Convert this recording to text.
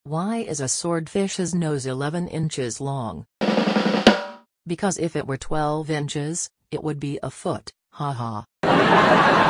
Why is a swordfish's nose 11 inches long? Because if it were 12 inches, it would be a foot, haha.